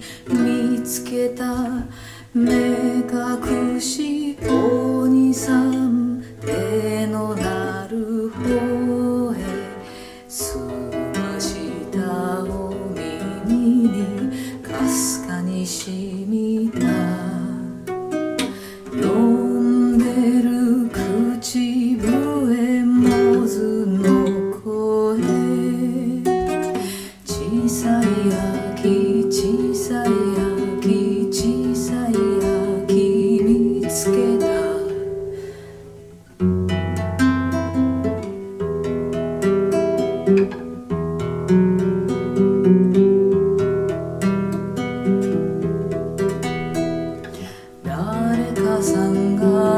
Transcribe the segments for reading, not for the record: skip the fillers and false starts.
見つけた目隠しお兄さん手のなる方へ澄ましたお耳にかすかにしみた読んでる口笛もずの声小さい秋小さい秋小さい秋見つけた誰かさん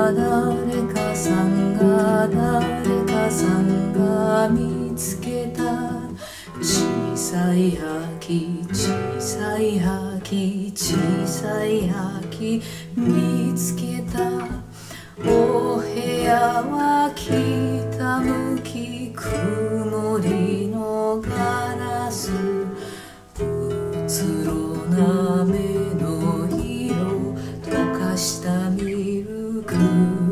が見つけた小さい秋小さい秋小さい秋見つけたお部屋は北向き曇りのガラスうつろな目の色溶かしたミルク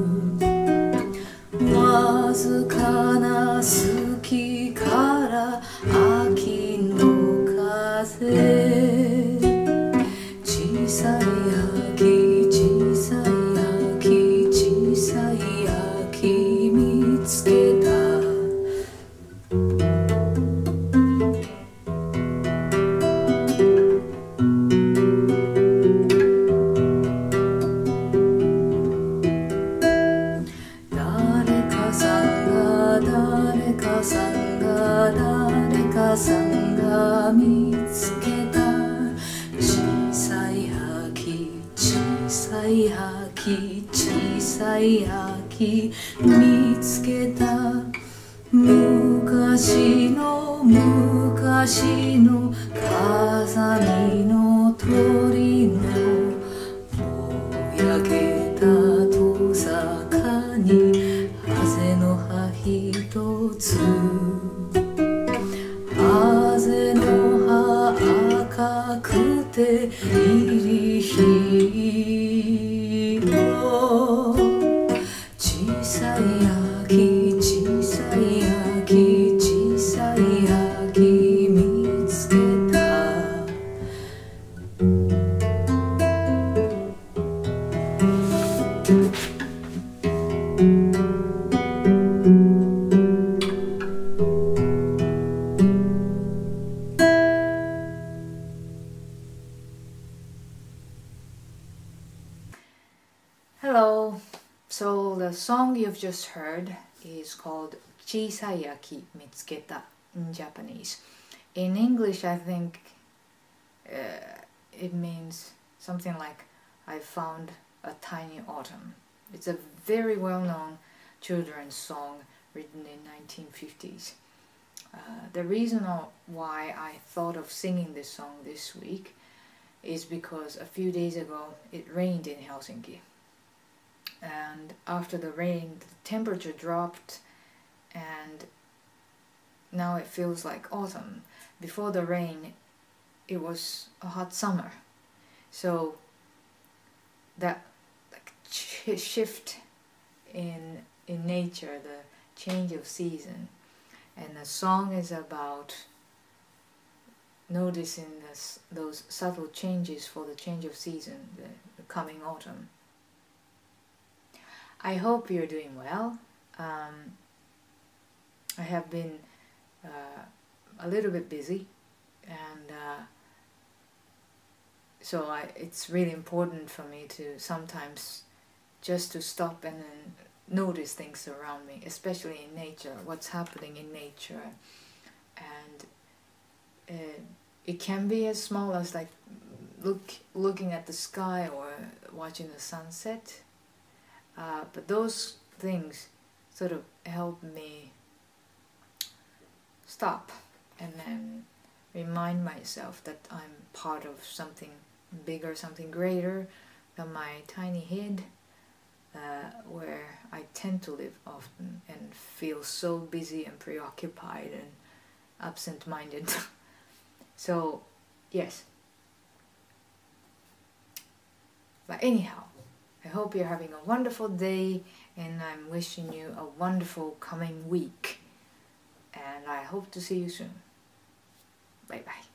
わずかな好きから秋の風小さい秋小さい秋小さい秋見つけた誰かさんが見つけた小さい秋小さい秋小さい秋見つけた昔の風見の鳥のぼやけた遠坂に風の葉一つ風の葉赤くて入り火の小さい秋小さい秋小さい秋見つけたHello. So the song you've just heard is called Chiisai Aki Mitsuketa in Japanese. In English, I think it means something like I found a tiny autumn. It's a very well-known children's song written in 1950s. The reason why I thought of singing this song this week is because a few days ago it rained in Helsinki. And after the rain, the temperature dropped and now it feels like autumn. Before the rain, it was a hot summer. So that shift in nature, the change of season, and the song is about noticing those subtle changes for the change of season, the coming autumn. I hope you're doing well. I have been a little bit busy, and so it's really important for me to sometimes just to stop and then notice things around me, especially in nature, what's happening in nature. And it can be as small as like looking at the sky or watching the sunset. But those things sort of help me stop and then remind myself that I'm part of something bigger, something greater than my tiny head, where I tend to live often and feel so busy and preoccupied and absent-minded. So, yes, But anyhow, I hope you're having a wonderful day, and I'm wishing you a wonderful coming week. And I hope to see you soon. Bye bye.